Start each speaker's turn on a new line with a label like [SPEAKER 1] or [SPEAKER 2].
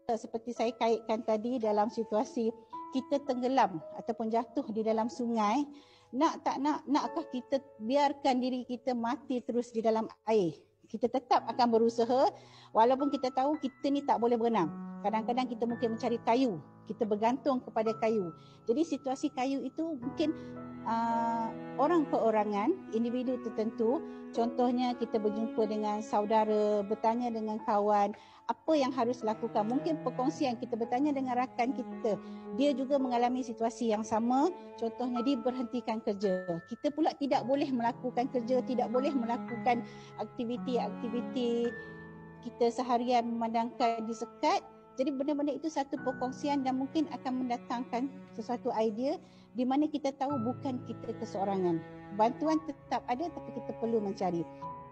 [SPEAKER 1] seperti saya kaitkan tadi dalam situasi kita tenggelam ataupun jatuh di dalam sungai, nakkah kita biarkan diri kita mati terus di dalam air? Kita tetap akan berusaha walaupun kita tahu kita ni tak boleh berenang. Kadang-kadang kita mungkin mencari kayu, kita bergantung kepada kayu. Jadi situasi kayu itu mungkin orang perorangan, individu tertentu. Contohnya kita berjumpa dengan saudara, bertanya dengan kawan, apa yang harus lakukan. Mungkin perkongsian kita bertanya dengan rakan kita, dia juga mengalami situasi yang sama. Contohnya dia berhentikan kerja. Kita pula tidak boleh melakukan kerja, tidak boleh melakukan aktiviti-aktiviti kita seharian memandangkan disekat. Jadi benda-benda itu satu perkongsian dan mungkin akan mendatangkan sesuatu idea di mana kita tahu bukan kita keseorangan. Bantuan tetap ada tapi kita perlu mencari.